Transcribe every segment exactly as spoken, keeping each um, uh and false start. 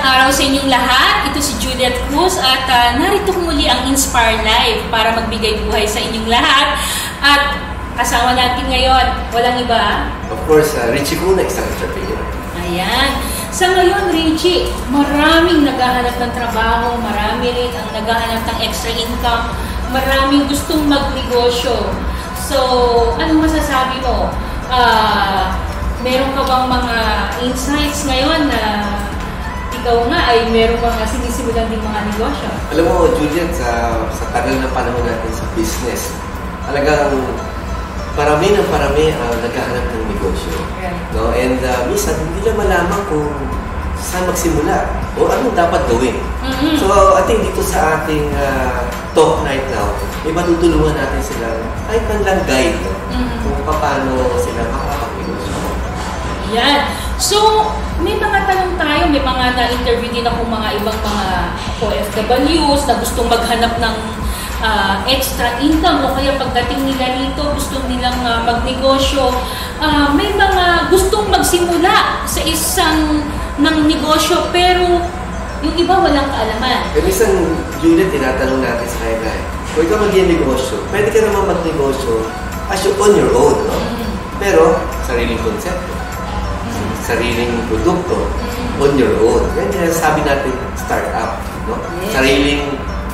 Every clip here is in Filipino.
Magandang araw sa inyong lahat. Ito si Juliet Cruz at uh, narito muli ang Inspire Live para magbigay buhay sa inyong lahat. At kasama natin ngayon, walang iba. Of course, uh, Richie Cuna, isang entrepreneur. Ayan. Sa ngayon, Richie, maraming naghahanap ng trabaho, marami rin ang naghahanap ng extra income, maraming gustong magnegosyo. So, anong masasabi mo? Uh, meron ka bang mga insights ngayon na ikaw nga ay meron mga sinisimulan din mga negosyo? Alam mo, Juliet, sa, sa tagal ng panahon natin sa business, talagang parami ng parami ang uh, naghahanap ng negosyo. Right. No? And uh, minsan, hindi na malaman kung saan magsimula o anong dapat gawin. Mm-hmm. So, I think dito sa ating uh, talk right now, may matutulungan natin sila kahit man lang guide no? Mm-hmm. kung paano sila makakapagnegosyo. Yan. So, may mga tanong tayo, may mga na-interview din ako mga ibang mga O F Ws na gustong maghanap ng uh, extra income o kaya pagdating nila rito, gustong nilang uh, magnegosyo. Uh, may mga gustong magsimula sa isang ng negosyo pero yung iba walang kaalaman. E minsan, Juliet, tinatanong natin sa kanila, kung ikaw mag-negosyo, pwede ka naman magnegosyo as you on your own, no? Mm-hmm. Pero, sariling konsepto, mm-hmm. sariling produkto, mm-hmm. on your own. Yan yung sabi natin, start-up, no? Yes. Sariling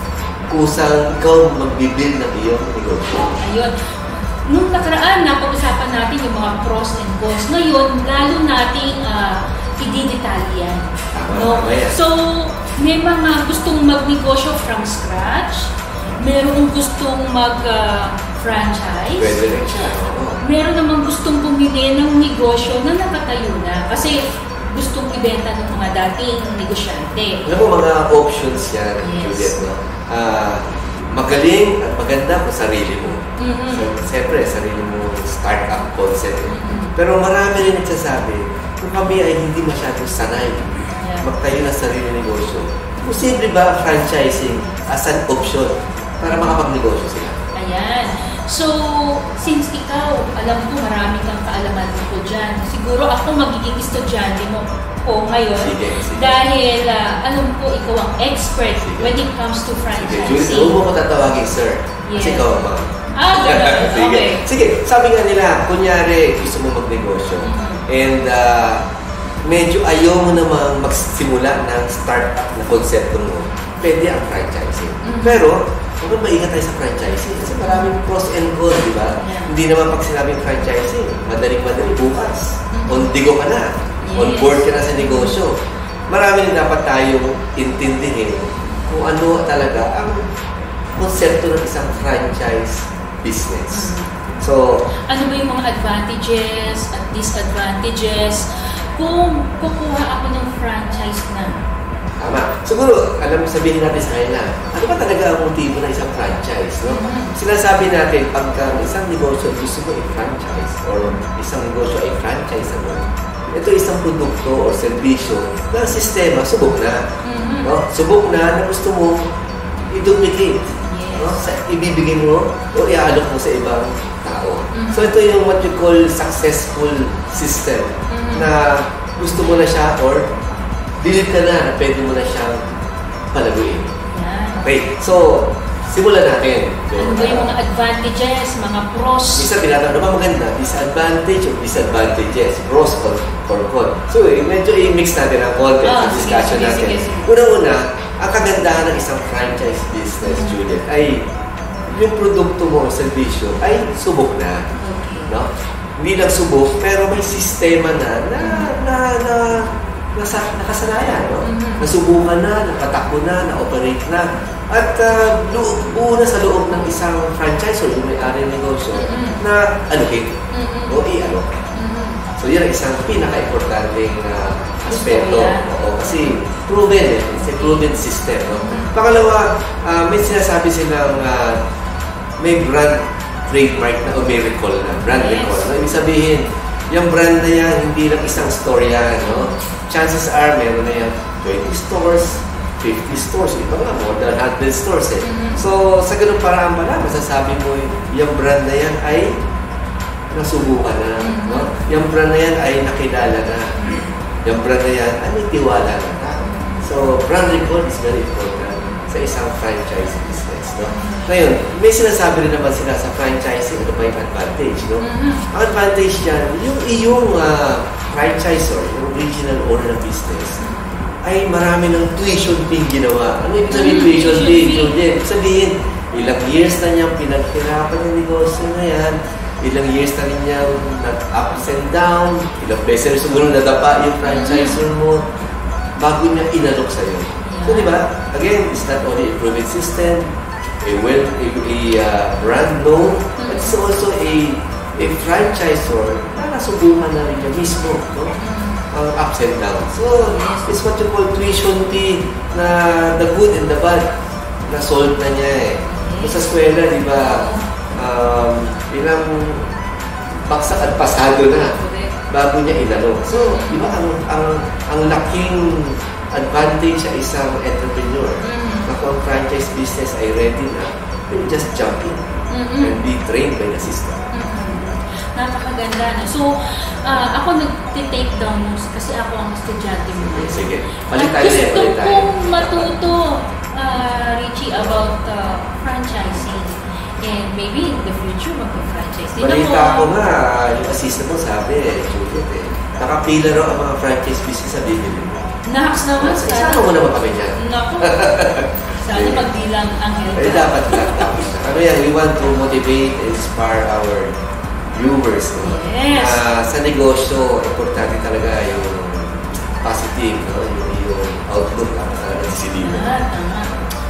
kusang ikaw magbibuild ng iyong negosyo. Ayun. Nung nakaraan, napag-usapan natin yung mga pros and cons. Ngayon, lalo nating uh, i-detalye yan. No? So, may mga gustong magnegosyo from scratch. Merong gustong mag-franchise. Uh, Pwede rin siya. Meron namang gustong bumili ng negosyo na nakatayo na. Kasi gustong ibenta ng mga dating negosyante. Alam mo, mga options yan, yes. Juliet, no? Uh, magaling at maganda kung sarili mo. Mm-hmm. So, siyempre, sarili mo start-up concept. Mm-hmm. Pero marami rin nagsasabi, kung kami ay hindi masyadong sanay yeah. magtayo ng sarili negosyo, posible ba franchising as an option para makapagnegosyo sila? Ayan. So, since ikaw, alam ko marami kang kaalaman ko dyan, siguro ako magiging estudyante mo po ngayon. Sige, sige. Dahil uh, alam ko ikaw ang expert sige. When it comes to franchising. Sige, huwag mo ko tatawagin, sir. Yes. Kasi ikaw ang mga. Ah, gano'n. Sige. Okay. Sige, sabi nga nila, kunyari gusto mo magnegosyo. Mm-hmm. And uh, medyo ayaw mo namang magsimula ng start-up na konsepto mo. Pwede ang franchising. Mm-hmm. Pero, huwag maingat tayo sa franchising kasi maraming pros and cons, di ba? Yeah. Hindi naman pag sinabing franchising, madaling-madali bukas. Mm-hmm. On digo ka na. Yes. On board ka na sa negosyo. Marami rin dapat tayong intindihin kung ano talaga ang konsepto ng isang franchise business. Mm-hmm. So, ano ba yung mga advantages at disadvantages kung kukuha ako ng franchise na? Tama. Siguro, alam mo, sabihin natin sa kanila, ano ba talaga ang motibo ng isang franchise? No? Mm-hmm. Sinasabi natin, pagka isang negosyo gusto mo i-franchise or isang negosyo ay franchise mo, ito isang produkto o serbisyo na sistema, subok na. Mm-hmm. No? Subok na na gusto mo i-duplicate. Yes. No? Sa, ibibigay mo o i-alok mo sa ibang tao. Mm-hmm. So, ito yung what you call successful system mm-hmm. na gusto mo na siya or believe ka na na pwede mo na siyang palaguin. Yeah. Okay, so, simulan natin. So, ano ba yung mga advantages, mga pros? Isa tinatanong, ano ba maganda? Disadvantage o disadvantages? Pros or, or con? So, eh, medyo i-mix natin ang content oh, sa discussion sige, natin. Una-una, ang kagandahan ng isang franchise business, mm-hmm. Juliet, ay yung produkto mo o servisyo ay subok na. Okay. No? Hindi lang subok, pero may sistema na na, na, na nasa, nakasanayan, no? Mm-hmm. Nasubukan na, napatakbo na, na-operate na. At uh, buo na sa loob ng isang franchise o yung may-ari ng negosyo mm-hmm. na allocate mm-hmm. o i-allocate. Mm-hmm. So, yan ang isang pinaka-importanting uh, aspeto. Oo, kasi proven eh. It's a proven system. No? Mm-hmm. Pangalawa, uh, may sinasabi silang uh, may brand trademark na o may recall na. Brand yes. recall. No? Ibig sabihin, yung brand na yan, hindi lang isang store yan. No? Chances are, meron na yan twenty stores, fifty stores, iba nga, more than one hundred stores eh. Mm-hmm. So, sa ganun paraan pala, masasabi mo yung brand na yan ay nasubukan na. Mm-hmm. No? Yung brand na yan ay nakilala na. Mm-hmm. Yung brand na yan ay may tiwala na. So, brand recall is very important sa isang franchise business, no? Ngayon, may sinasabi rin naman sila sa franchising, ano ba yung advantage, no? Ang advantage dyan, yung iyong uh, franchisor, yung original owner ng business, ay marami ng tuition fee ginawa. Ano yung sabihin tuition fee? Ibig sabihin, ilang years na niyang pinaghirapan ng negosyo na yan, ilang years na rin niyang nag-ups and down, ilang beses na siguro nadapa yung franchisor mo, bago niya inalok sa'yo. So, di ba? Again, it's not only a proven system, a well, a, a uh, brand known, but it's also a a franchisor na nasubukan na rin niya mismo, no? Ang ups and downs. So, it's what you call tuition fee na the good and the bad na solve na niya eh. Kung sa eskwela, di ba, um, ilang baksak at pasado na bago niya inalok. So, di ba, ang, ang, ang laking advantage sa isang entrepreneur na kung franchise business ay ready na, you just jump in and be trained by the system. Napakaganda. No? So, uh, ako nag-take down notes kasi ako ang estudyante mo. Sige. Balik tayo na. Gusto kong matuto, uh, Richie, about uh, franchising. And maybe in the future, mag-franchise din ako. Balita ko nga, yung assistant mo sabi, Juliet eh, nakapila raw ang mga franchise business sa bibili mo. Naks naman. Isama mo naman kami dyan. Naku. Sana magbilang ang health. Eh, dapat lang. Ano yan, we want to motivate and inspire our viewers. No? Yes. Uh, sa negosyo, importante talaga yung positive, no? yung, yung outlook na talaga sa silino. Ah, tama.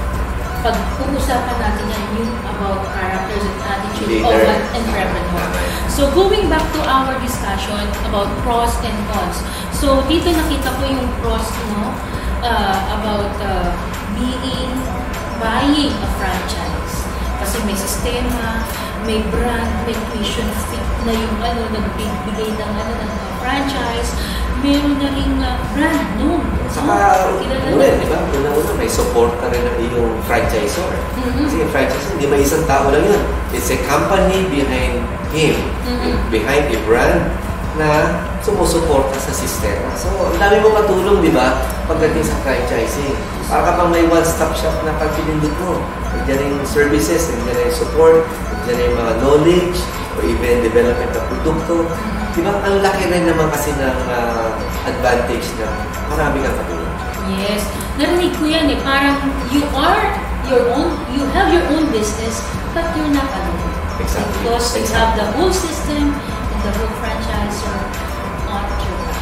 Pag-uusapan natin yan yung about characters and attitude of an entrepreneur. So, going back to our discussion about pros and cons. So, dito nakita ko yung pros, no? Uh, about uh, being, buying a franchise. Kasi may sistema, may brand, may tuition fee na yung ano, nagbibigay ng ano, ng franchise. Meron na rin uh, brand, no? Saka, una, di ba? Una-una, may support na rin ang iyong franchisor. Mm-hmm. Kasi yung franchisor, hindi may isang tao lang yun. It's a company behind him, mm-hmm. behind a brand na sumusuporta sa sistema. So, ang dami mo katulong, di ba? Pagdating sa franchising. Para ka pang may one-stop shop na pagpinindot mo. Nandiyan yung services, nandiyan yung support, nandiyan yung mga knowledge, or even development ng produkto. Di ba? Ang laki rin naman kasi ng uh, advantage na marami kang katulong. Yes. Narinig ko yan eh. Parang you are your own, you have your own business, but you're not alone. Exactly. Because you exactly. have the whole system and the whole franchisor on your back.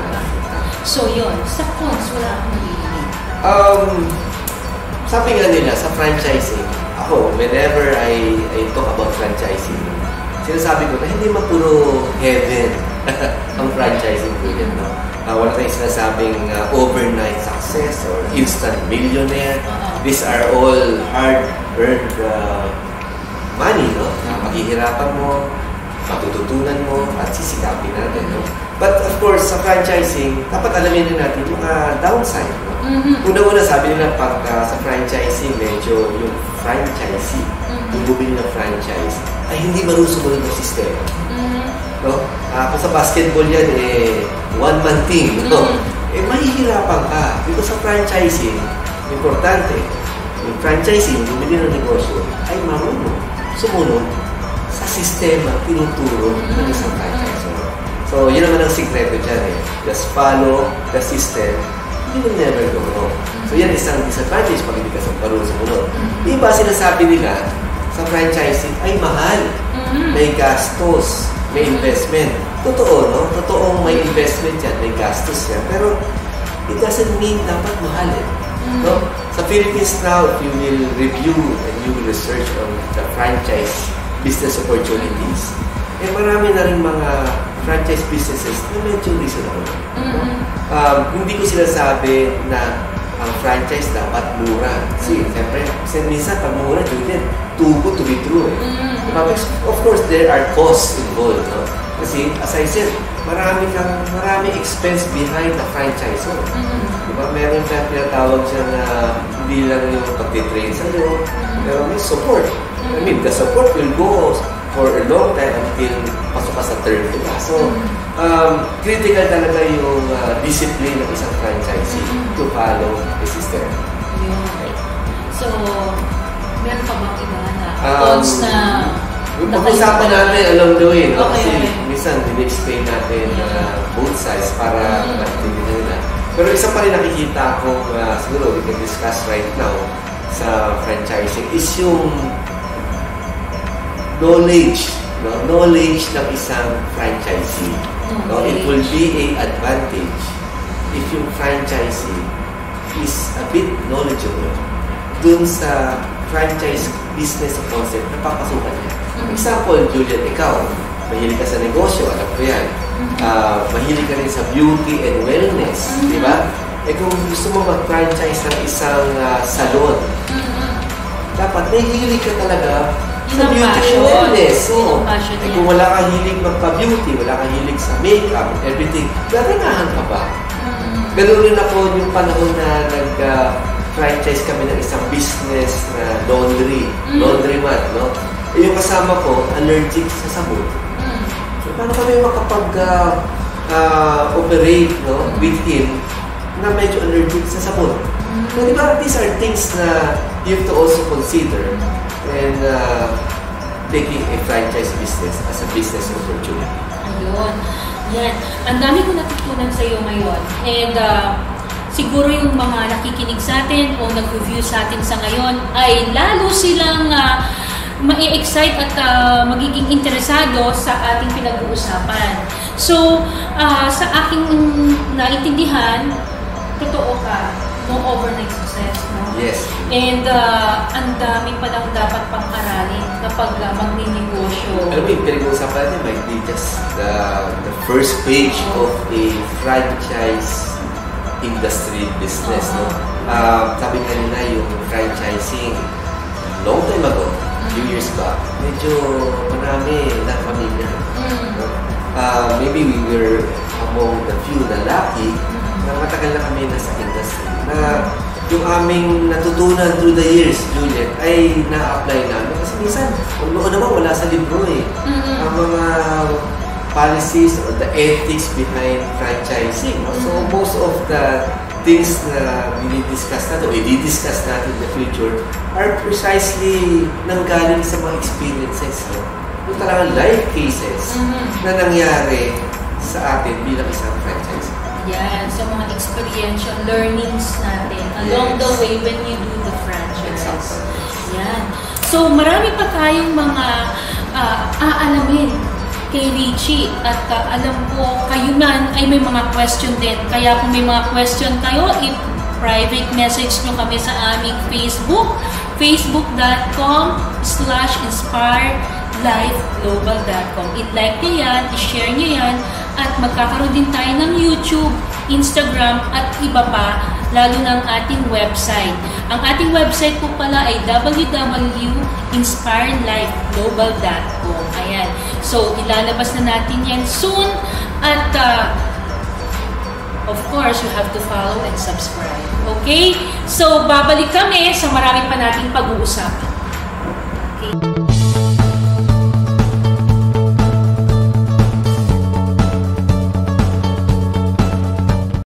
So yun, sa cons, wala akong nabibigay. Um, sabi nga nila sa franchising, ako, whenever I, I talk about franchising, sinasabi ko na hindi mapuro heaven ang franchising po yan, no? Uh, wala tayong sinasabing uh, overnight success or instant millionaire. Uh-huh. These are all hard-earned uh, money, no? Uh, maghihirapan mo, matututunan mo, at sisikapin natin, no? But of course, sa franchising, dapat alamin din natin yung mga downside, no? Mm-hmm. Una-una, sabi nila pagka sa franchising, medyo yung franchisee, mm-hmm. yung bumili ng franchise, ay hindi marunong sumunod ng sistema. Mm-hmm. No? Uh, kung sa basketball yan, eh, one-man team, no? Mm-hmm. Eh, mahihirapan ka. Because sa franchising, importante, yung franchising, bumili ng negosyo, ay marunong sumunod sa sistema tinuturo mm-hmm. ng isang franchisor. So, yun naman ang sikreto dyan eh. Just follow the system, you will never go wrong. So, yan isang disadvantage pag hindi ka sa marunong sumunod. Mm-hmm. Iba sinasabi nila, sa franchising ay mahal. Mm-hmm. May gastos, may investment. Totoo, no? Totoong may investment yan, may gastos yan. Pero, it doesn't mean dapat mahal eh. Mm-hmm. No? Sa Philippines now, if you will review and you will research on the franchise business opportunities, eh marami na rin mga franchise businesses na medyo reasonable. Mm-hmm. Um, hindi ko sinasabi na ang franchise dapat mura. Kasi, mm-hmm. siyempre, kasi minsan pag mura, Juliet, too good to be true eh. Mm-hmm. Diba? Of course, there are costs involved. No? Kasi, as I said, marami kang, marami expense behind the franchisor. Mm-hmm. Diba? Meron siyang pinatawag siya na hindi lang yung pag-train sa'yo, mm-hmm. pero may support. Mm-hmm. I mean, the support will go for a long time until pasok ka sa third ka. So, um, critical talaga yung uh, discipline ng isang franchisee to follow the system. Okay. So, meron pa bang iba na um, thoughts na pag-usapan natin along the way, no? Okay, Kasi okay. minsan din-explain natin uh, both sides para mm. maintindihan nila. Pero isa pa rin nakikita ko, uh, siguro we can discuss right now sa franchising is yung knowledge, no? Knowledge ng isang franchisee. No? It will be a advantage if yung franchisee is a bit knowledgeable dun sa franchise business concept na papasukan niya. Example, Juliet, ikaw, mahilig ka sa negosyo, alam ko yan. Uh, mahilig ka rin sa beauty and wellness, di ba? Eh kung gusto mo mag-franchise ng isang uh, salon, dapat mahilig ka talaga sa beauty and wellness. So, eh kung wala kang hilig magpa-beauty, wala kang hilig sa makeup, everything, gaganahan ka ba? Ganun rin ako yung panahon na nag-franchise uh, kami ng isang business na laundry, mm. laundromat, no? E yung kasama ko, allergic sa sabon. Mm. So, paano kami makapag-operate uh, uh, no, with him na medyo allergic sa sabon? Mm. So, di ba, these are things na you have to also consider and uh, taking a franchise business as a business opportunity. Ayun. Yan. Ang dami ko natutunan sa iyo ngayon. And uh, siguro yung mga nakikinig sa atin o nag-review sa atin sa ngayon ay lalo silang uh, ma-excite at uh, magiging interesado sa ating pinag-uusapan. So, uh, sa aking naintindihan, totoo ka, no overnight success, no? Yes. And uh, ang dami pa lang dapat pang-aralin kapag uh, magninegosyo. Alam mo, yung pinag-uusapan natin might be just the, the first page of a franchise industry business, uh-huh. no? Uh, sabi nga nila yung franchising long time ago, mm-hmm. few years back, medyo marami na pamilya. Mm-hmm. no? uh, maybe we were among the few na lucky mm-hmm. na matagal na kami nasa industry. Na yung aming natutunan through the years, Juliet, ay na-apply namin. Kasi minsan, noon naman wala sa libro eh. Mm-hmm. Ang mga policies or the ethics behind franchising. No? So, most of the things na dinidiscuss natin o i-discuss natin in the future are precisely nanggaling sa mga experiences. No? Yung talagang life cases mm-hmm. na nangyari sa atin bilang isang franchise. Yan, so mga experiential learnings natin along yes. the way when you do the franchise. Exactly. Yan. So marami pa tayong mga uh, aalamin kay Richie at uh, alam ko kayo man ay may mga question din. Kaya kung may mga question kayo, i-private message nyo kami sa aming Facebook, facebook.com slash inspire life global dot com. I-like nyo yan, i-share nyo yan, at magkakaroon din tayo ng YouTube, Instagram, at iba pa, lalo ng ating website. Ang ating website po pala ay w w w dot inspire life global dot com. Ayan. So, ilalabas na natin yan soon. At, uh, of course, you have to follow and subscribe. Okay? So, babalik kami sa marami pa nating pag-uusapan.